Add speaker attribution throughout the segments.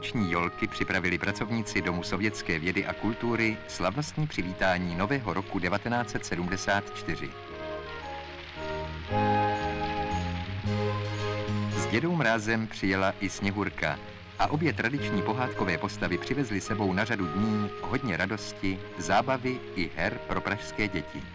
Speaker 1: Vánoční jolky připravili pracovníci Domu sovětské vědy a kultury slavnostní přivítání Nového roku 1974. S Dědou Mrázem přijela i Sněhurka a obě tradiční pohádkové postavy přivezly sebou na řadu dní hodně radosti, zábavy i her pro pražské děti.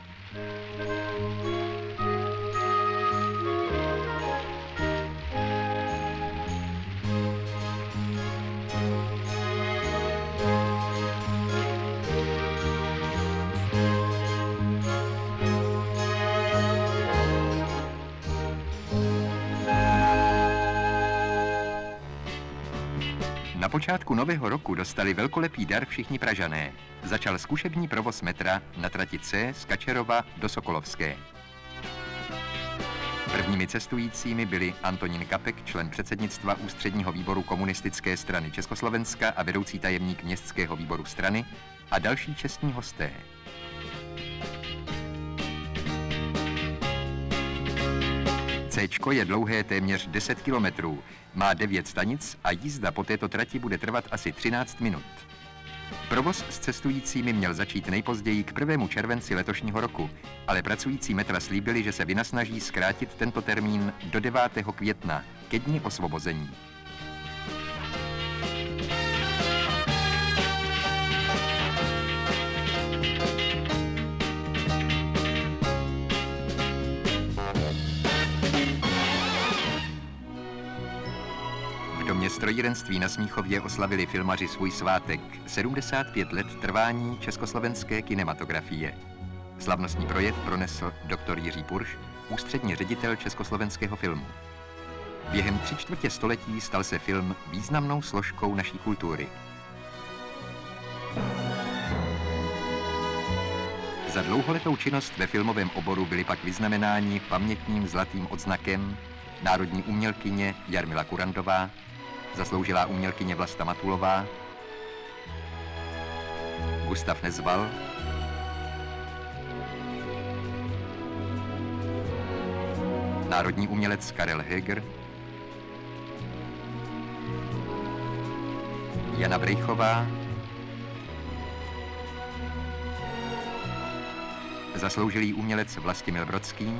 Speaker 1: Na počátku Nového roku dostali velkolepý dar všichni Pražané. Začal zkušební provoz metra na trati C z Kačerova do Sokolovské. Prvními cestujícími byli Antonín Kapek, člen předsednictva Ústředního výboru Komunistické strany Československa a vedoucí tajemník městského výboru strany a další čestní hosté. Céčko je dlouhé téměř 10 kilometrů, má 9 stanic a jízda po této trati bude trvat asi 13 minut. Provoz s cestujícími měl začít nejpozději k 1. červenci letošního roku, ale pracující metra slíbili, že se vynasnaží zkrátit tento termín do 9. května, ke dni osvobození. V domě strojírenství na Smíchově oslavili filmaři svůj svátek, 75 let trvání československé kinematografie. Slavnostní projev pronesl doktor Jiří Purš, ústřední ředitel československého filmu. Během 3/4 století stal se film významnou složkou naší kultury. Za dlouholetou činnost ve filmovém oboru byli pak vyznamenáni pamětním zlatým odznakem národní umělkyně Jarmila Kurandová, zasloužilá umělkyně Vlasta Matulová, Gustav Nezval, národní umělec Karel Heger, Jana Brejchová, zasloužilý umělec Vlastimil Brodský,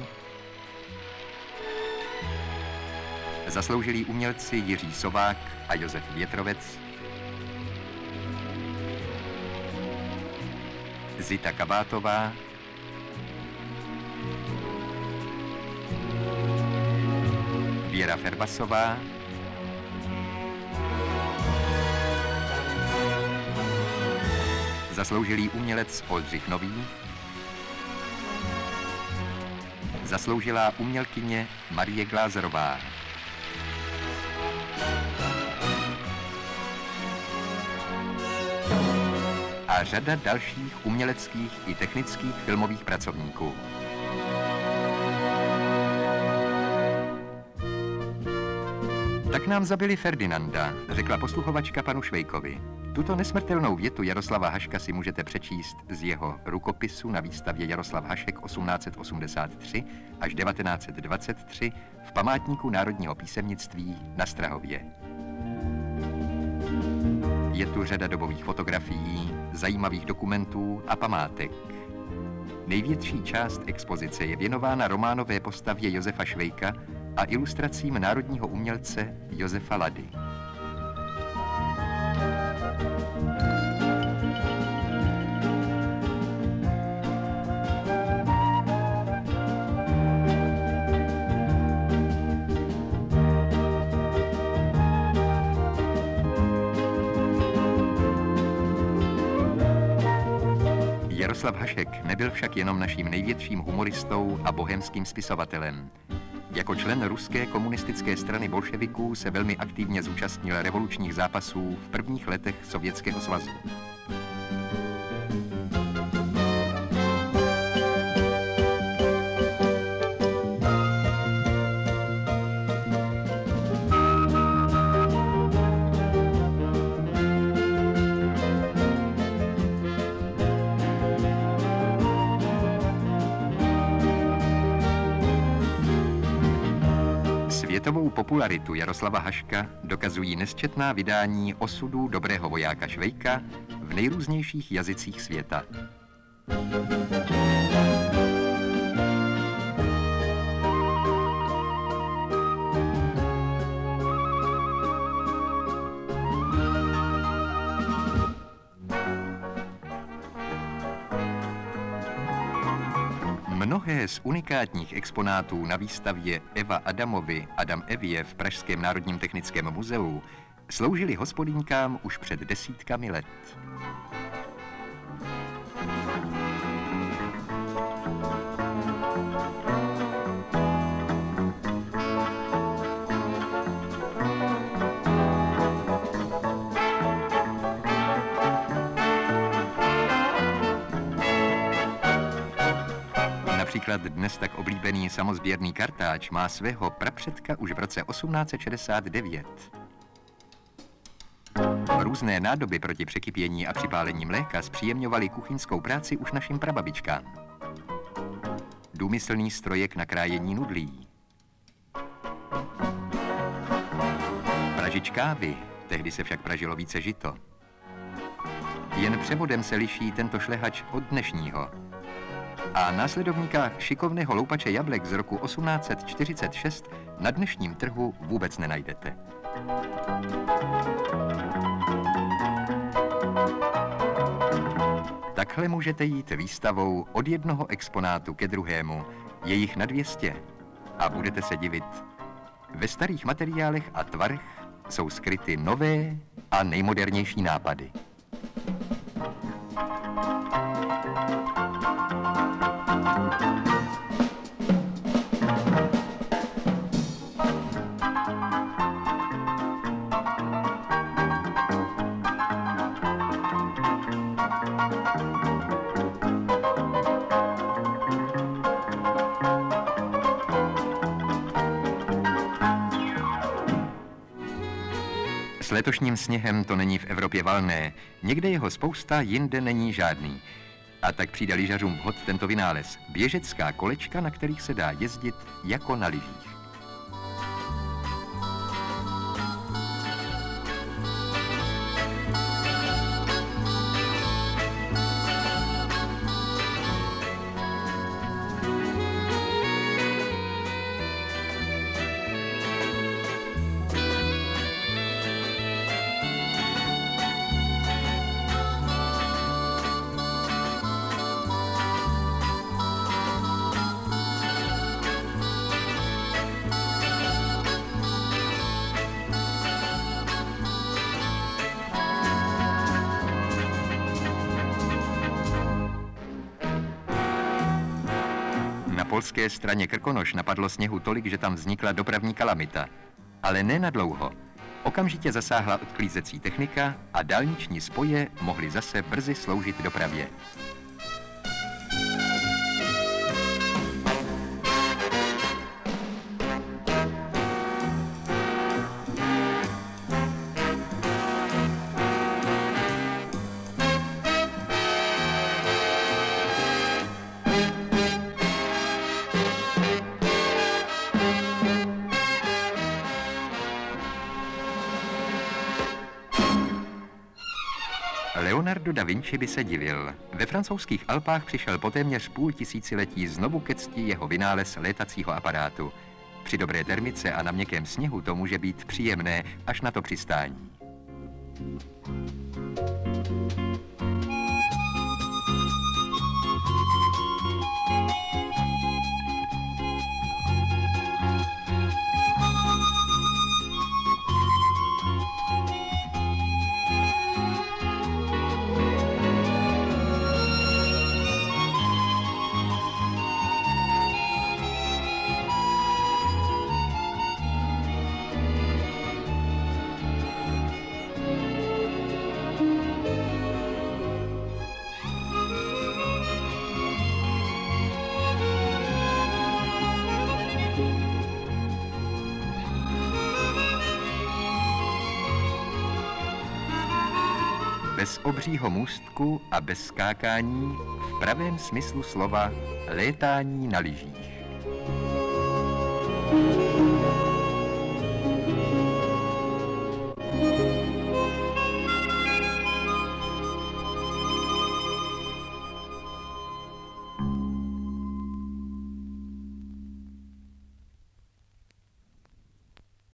Speaker 1: zasloužilí umělci Jiří Sovák a Josef Větrovec, Zita Kabátová, Věra Ferbasová, zasloužilý umělec Oldřich Nový, zasloužilá umělkyně Marie Glázerová, a řada dalších uměleckých i technických filmových pracovníků. Tak nám zabili Ferdinanda, řekla posluchovačka panu Švejkovi. Tuto nesmrtelnou větu Jaroslava Haška si můžete přečíst z jeho rukopisu na výstavě Jaroslav Hašek 1883 až 1923 v památníku národního písemnictví na Strahově. Je tu řada dobových fotografií, zajímavých dokumentů a památek. Největší část expozice je věnována románové postavě Josefa Švejka a ilustracím národního umělce Josefa Lady. Jaroslav Hašek nebyl však jenom naším největším humoristou a bohemským spisovatelem. Jako člen ruské komunistické strany bolševiků se velmi aktivně zúčastnil revolučních zápasů v prvních letech Sovětského svazu. Světovou popularitu Jaroslava Haška dokazují nesčetná vydání osudů dobrého vojáka Švejka v nejrůznějších jazycích světa. Mnohé z unikátních exponátů na výstavě Eva Adamovy Adam Evie v Pražském národním technickém muzeu sloužily hospodyňkám už před desítkami let. Například dnes tak oblíbený samozběrný kartáč má svého prapředka už v roce 1869. Různé nádoby proti překypění a připálení mléka zpříjemňovaly kuchyňskou práci už našim prababičkám. Důmyslný strojek na krájení nudlí. Pražič kávy, tehdy se však pražilo více žito. Jen převodem se liší tento šlehač od dnešního. A následovníka šikovného loupače jablek z roku 1846 na dnešním trhu vůbec nenajdete. Takhle můžete jít výstavou od jednoho exponátu ke druhému, je jich na 200 a budete se divit. Ve starých materiálech a tvarech jsou skryty nové a nejmodernější nápady. S letošním sněhem to není v Evropě valné, někde jeho spousta, jinde není žádný. A tak přijde lyžařům vhod tento vynález, běžecká kolečka, na kterých se dá jezdit jako na lyžích. Na polské straně Krkonoš napadlo sněhu tolik, že tam vznikla dopravní kalamita. Ale ne na dlouho. Okamžitě zasáhla odklízecí technika a dálniční spoje mohly zase brzy sloužit dopravě. Leonardo da Vinci by se divil. Ve francouzských Alpách přišel po téměř půl tisíciletí znovu ke cti jeho vynález létacího aparátu. Při dobré termice a na měkkém sněhu to může být příjemné až na to přistání. Bez obřího můstku a bez skákání, v pravém smyslu slova létání na lyžích.